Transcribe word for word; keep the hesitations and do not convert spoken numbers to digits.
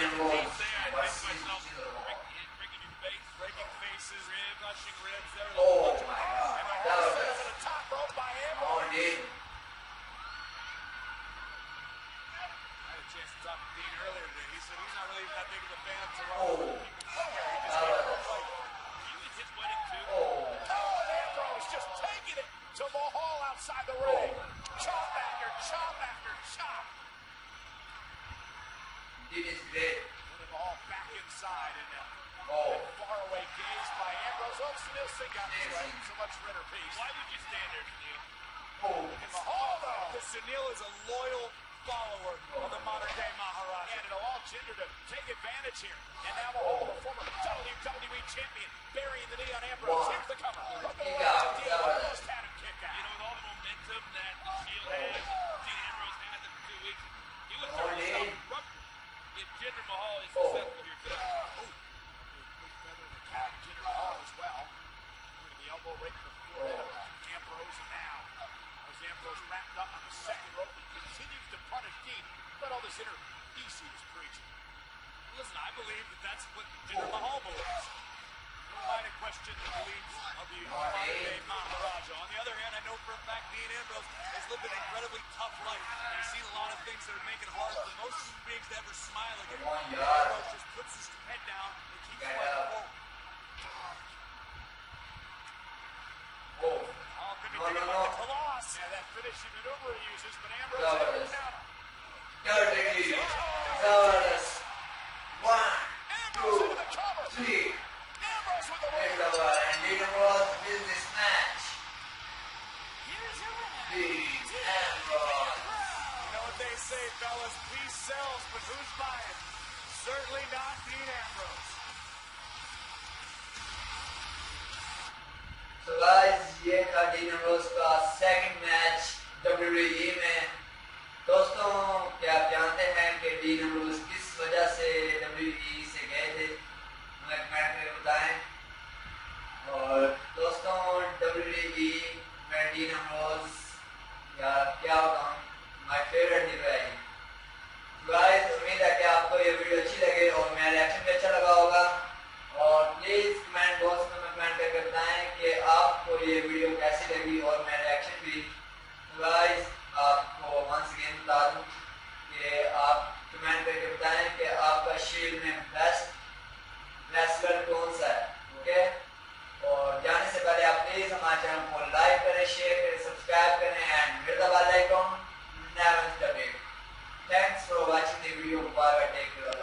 Dean Ambrose versus Jinder Mahal. breaking your face, breaking faces, rib, crushing ribs. There was Oh a bunch of my them. God, And the that whole was set to the top rope by Come Ambrose. on, Dean. I had a chance to talk to Dean earlier today. He said he's not really that big of a fan of Oh, Toronto. He just that can't was fight. He was just winning too. oh, Oh, and Ambrose just taking it to Mahal outside the ring. Chop after chop after chop. Dean is great. Putting Mahal back inside and uh, Oh, faraway gaze by Ambrose. Oh, Sunil Singh got this right. So much redder piece. Why would you stand there, Sunil? oh, And Mahal, though. Because Sunil is a loyal follower of the modern-day Maharaja. And it'll all Jinder to take advantage here. And now Mahal, the former W W E champion, burying the knee on Ambrose. Here's the cover. Look He away got to it. Dean. That was Almost it. had him kick out. You know, with all the momentum that Shield has, Dean Ambrose had them for two weeks, he would Oh, certainly Dean. stop rubber if Jinder Mahal is Oh. successful here today. Oh. Big feather in the cap. Jinder Mahal as well. Look at the elbow right to the forehead of Ambrose. And now, as Ambrose wrapped up on the second rope, he continues to punish Dean. But all this inner D C is preaching. Listen, I believe that that's what Jinder Mahal believes. Who might have questioned the beliefs of the modern-day Maharaja? On the other hand, I know for a fact Dean Ambrose has lived an incredibly tough life. He's seen a lot of things that are making it hard for most human beings to ever smile again. Come on, Dean y'all. Ambrose just puts his head down and keeps Get fighting up. forward. oh. Oh, could be No, thinking no, about no. the Colossus. Yeah, that finishing maneuver he uses, but Ambrose That able to was- down him. Dirty. Zavala's. One, Ambrose into the cover. three. Ambrose with the There's win. the one. And Dean Ambrose wins this match. Here's your winner, Dean Ambrose. You know what they say, fellas? Peace sells, but who's buying? Certainly not Dean Ambrose. So guys, ये था Dean Ambrose का second match W W E में। दोस्तों, क्या आप जानते हैं कि डीन एम्ब्रोस किस वजह से डब्ल्यू डब्ल्यू ई से गए थे? हमें कमेंट में बताएं। और दोस्तों, डब्ल्यू डब्ल्यू ई में डीन एम्ब्रोस या क्या बताऊं, माय फेवरेट हीरो है। गाइस, उम्मीद है कि आपको ये वीडियो अच्छी लगे और मेरा रिएक्शन भी अच्छा लगा होगा। और प्लीज कमेंट बॉक्स में कमेंट करके बताएं कि आपको ये वीडियो कैसी लगी और मेरा रिएक्शन भी। गाइस, आपको वंस अगेन बता दूं कि आप कमेंट करके बताएं कि आपका शील्ड में बेस्ट रेसलर कौन सा है, ओके। और जाने से पहले आप प्लीज हमारे चैनल को लाइक करें, शेयर करें, सब्सक्राइब करें and hit the bell icon never miss the update. Thanks for watching the video. Bye bye, take care.